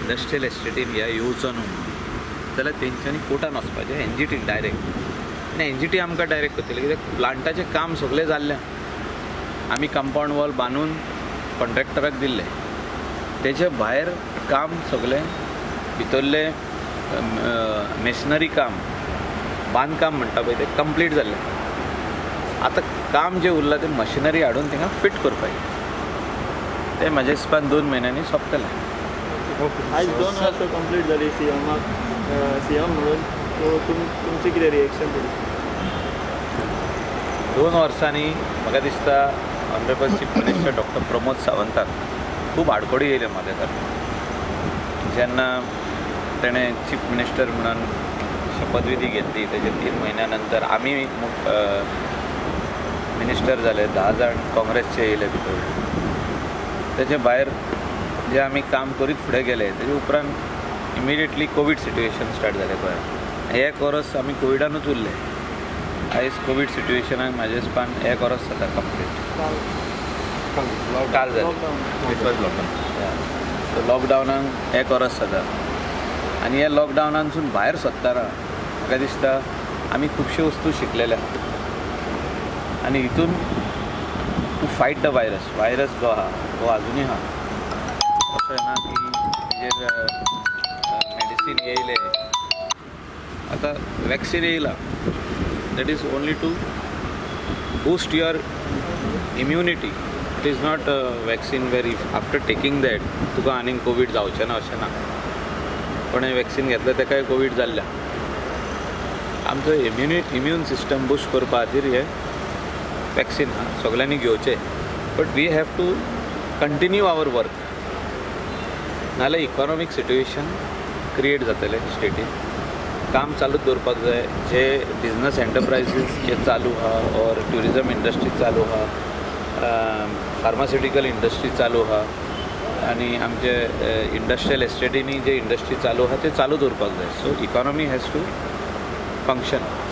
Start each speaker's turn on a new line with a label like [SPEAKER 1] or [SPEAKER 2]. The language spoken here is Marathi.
[SPEAKER 1] इंडस्ट्रियल एस्टेटीन ह्या येवचो न्हू जाल्यार तेंच्यांनी कोर्टान वचपाचें NGT डायरेक्ट आनी NGT आमकां डायरेक्ट करतले कित्याक प्लांटाचें काम सगळें जाल्लें आमी कंपाउंड वॉल बांदून कॉन्ट्रॅक्टराक दिल्ले तेचे भायर काम सगळें भितरलें मेशनरी काम बांदकाम म्हणटा पळय तें कंप्लीट जाल्लें आतां काम जें उरलां तें मशिनरी हाडून थिंगा फिट करपाचें तें म्हाज्या हिसपान 2 म्हयन्यांनी सोंपतलें.
[SPEAKER 2] आयज 2 वर्सां कंप्लीट जाली सीएम म्हणून सो तुमचें कितें रिएक्शन तरी
[SPEAKER 1] 2 वर्सांनी म्हाका दिसता honourable chief minister doctor Pramod सावंताक खूब आडखडी येयले म्हाज्या खातीर जेन्ना तेणें चीफ मिनिस्टर म्हणून शपथविधी घेतली तेजे 3 म्हयन्या नंतर आमी मिनिस्टर जाले 10 जाण काँग्रेसचे येयले भितर तेजे भायर जे आमी काम करीत फुडें गेले तेजे उपरांत इमिडिएटली कोवीड सिट्युएशन स्टार्ट जालें गोंयांत 1 वर्स आमी कोविडानूच उरले आयज कोवीड सिट्युएशनाक म्हाज्या हिसपान 1 वर्स जाता कंप्लीट काल जालें सो लॉकडावनाक 1 वर्स जाता आनी ह्या लॉकडावनानसून भायर सरतना म्हाका दिसता आमी खुबश्यो वस्तू शिकलेले आहात आनी हितून टू फायट द वायरस जो आहा तो आजुनूय आहा अशें ना की हेजेर मेडिसीन येयले आतां वॅक्सीन येयला that is only to boost your immunity it is not vaccine वेर इफ आफ्टर टेकिंग दॅट तुका आनीक कोवीड जावचें ना अशें ना कोणें वॅक्सीन घेतलें तेकाय कोवीड जाल्ल्या आमचो इम्यून सिस्टम बूस्ट करपा खातीर हे वॅक्सीन हा सगळ्यांनी घेवचें but we have to continue our work नाजाल्यार इकॉनॉमीक सिट्युएशन क्रिएट जातलें स्टेटीन काम चालूच दवरपाक जाय जे बिजनस एंटरप्रायजीस जे चालू आहा ऑर ट्युरिजम इंडस्ट्री चालू आहा फार्मास्युटिकल इंडस्ट्री चालू आहा आनी आमचे इंडस्ट्रियल एस्टेटीनी जे इंडस्ट्री चालू आहा ते चालू दवरपाक जाय so economy has to function